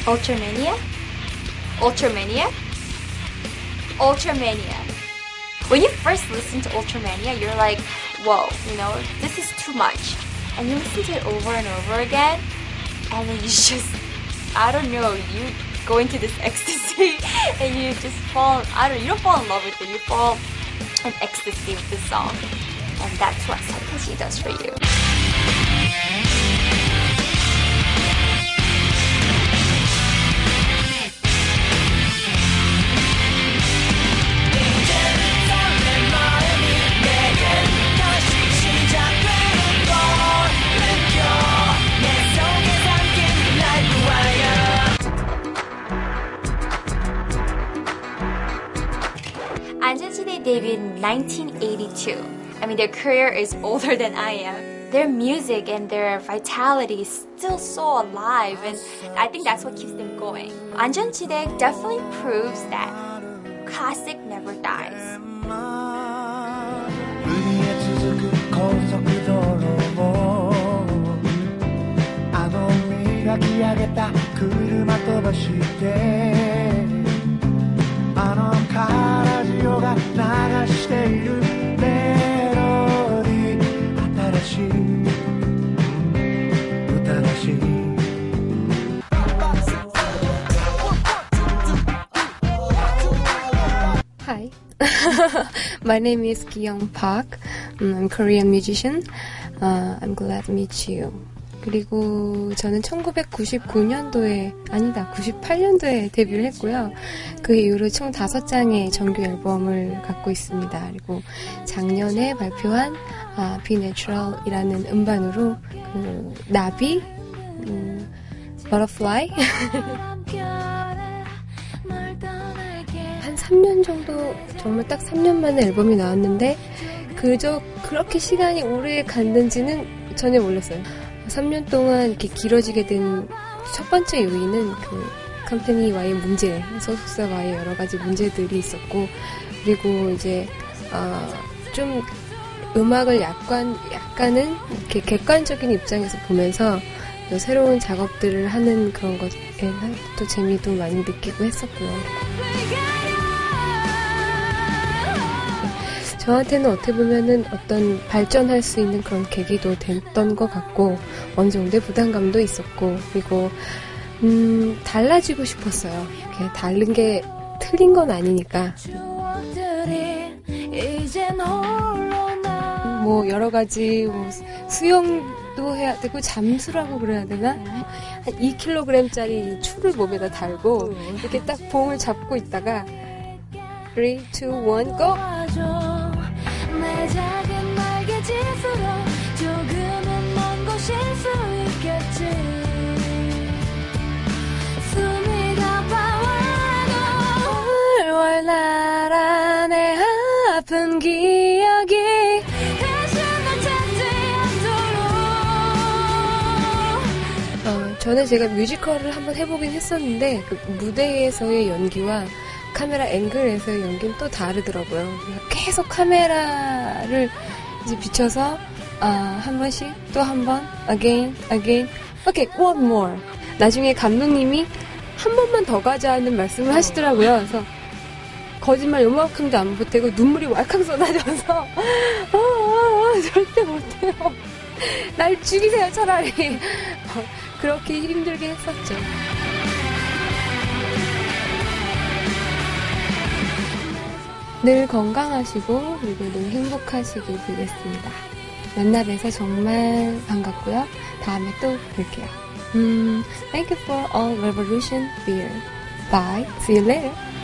Ultramania? Ultramania? Ultramania. When you first listen to Ultramania, you're like, whoa, you know, this is too much. And you listen to it over and over again, and then you just, I don't know, you go into this ecstasy, and you just fall, you don't fall in love with it, you fall in ecstasy with this song. And that's what Satoshi does for you. 안전지대 debuted in 1982. I mean, their career is older than I am. Their music and their vitality is still so alive, and I think that's what keeps them going. 안전지대 definitely proves that classic never dies. Hi, my name is Ki-young Park. I'm a Korean musician. I'm glad to meet you. 그리고 저는 1999년도에, 아니다, 98년도에 데뷔를 했고요. 그 이후로 총 5장의 정규 앨범을 갖고 있습니다. 그리고 작년에 발표한 Be Natural이라는 음반으로 그 나비, Butterfly 한 3년 정도, 정말 딱 3년 만에 앨범이 나왔는데 그렇게 시간이 오래 갔는지는 전혀 몰랐어요. 3년 동안 이렇게 길어지게 된 첫 번째 요인은 그 컴퍼니와의 문제, 소속사와의 여러 가지 문제들이 있었고, 그리고 이제 좀 음악을 약간은 이렇게 객관적인 입장에서 보면서 또 새로운 작업들을 하는 그런 것에 또 재미도 많이 느끼고 했었고요. 저한테는 어떻게 보면은 어떤 발전할 수 있는 그런 계기도 됐던 것 같고, 어느 정도의 부담감도 있었고, 그리고 달라지고 싶었어요. 이렇게 다른 게 틀린 건 아니니까. 뭐 여러 가지 수영도 해야 되고 잠수라고 그래야 되나? 한 2kg짜리 추를 몸에다 달고 이렇게 딱 봉을 잡고 있다가 3, 2, 1, go! 내 작은 날개짓으로 조금은 먼 곳일 수 있겠지. 숨이 가빠와도 월월 날아 내 아픈 기억이 다시 널 찾지 않도록. 전에 제가 뮤지컬을 한번 해보긴 했었는데 그 무대에서의 연기와 카메라 앵글에서의 연기는 또 다르더라고요. 계속 카메라를 이제 비춰서 한 번씩 또 한 번 again, okay, one more. 나중에 감독님이 한 번만 더 가자는 말씀을 하시더라고요. 그래서 거짓말 요만큼도 안 보태고 눈물이 왈칵 쏟아져서 절대 못해요. 날 죽이세요 차라리. 그렇게 힘들게 했었죠. 늘 건강하시고 그리고 늘 행복하시길 빌겠습니다. 만나 뵈서 정말 반갑고요. 다음에 또 뵐게요. Thank you for all revolution beer. Bye. See you later.